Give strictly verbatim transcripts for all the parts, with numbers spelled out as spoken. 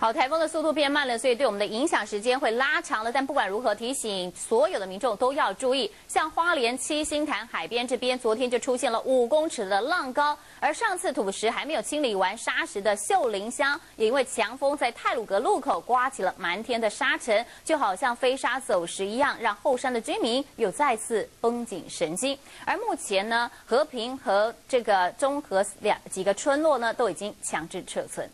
好，台风的速度变慢了，所以对我们的影响时间会拉长了。但不管如何，提醒所有的民众都要注意。像花莲七星潭海边这边，昨天就出现了五公尺的浪高，而上次土石还没有清理完沙石的秀林乡，也因为强风在太鲁阁路口刮起了满天的沙尘，就好像飞沙走石一样，让后山的居民又再次绷紧神经。而目前呢，和平和这个中和两几个村落呢，都已经强制撤村。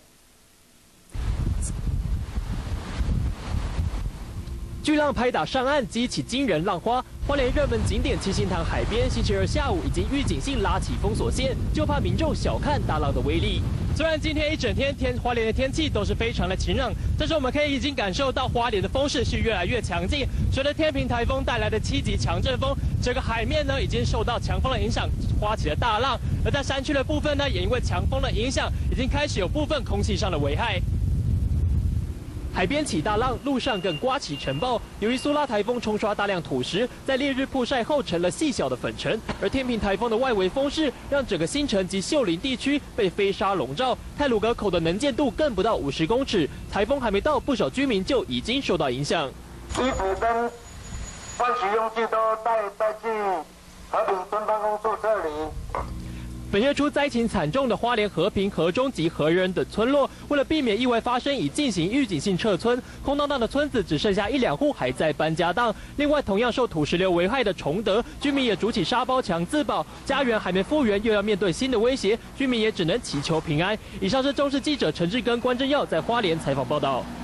巨浪拍打上岸，激起惊人浪花。花莲热门景点七星潭海边，星期二下午已经预警性拉起封锁线，就怕民众小看大浪的威力。虽然今天一整天天花莲的天气都是非常的晴朗，但是我们可以已经感受到花莲的风势是越来越强劲。随着天平台风带来的七级强阵风，整个海面呢已经受到强风的影响，刮起了大浪。而在山区的部分呢，也因为强风的影响，已经开始有部分空气上的危害。 海边起大浪，路上更刮起尘暴。由于苏拉台风冲刷大量土石，在烈日曝晒后成了细小的粉尘，而天平台风的外围风势让整个新城及秀林地区被飞沙笼罩。太鲁阁口的能见度更不到五十公尺，台风还没到，不少居民就已经受到影响。 衣服跟换洗用具都带带去和平村办公处这里。 本月初灾情惨重的花莲和平、河中及和仁等村落，为了避免意外发生，已进行预警性撤村。空荡荡的村子只剩下一两户还在搬家当。另外，同样受土石流危害的崇德居民也筑起沙包墙自保，家园还没复原，又要面对新的威胁，居民也只能祈求平安。以上是中视记者陈志根、关正耀在花莲采访报道。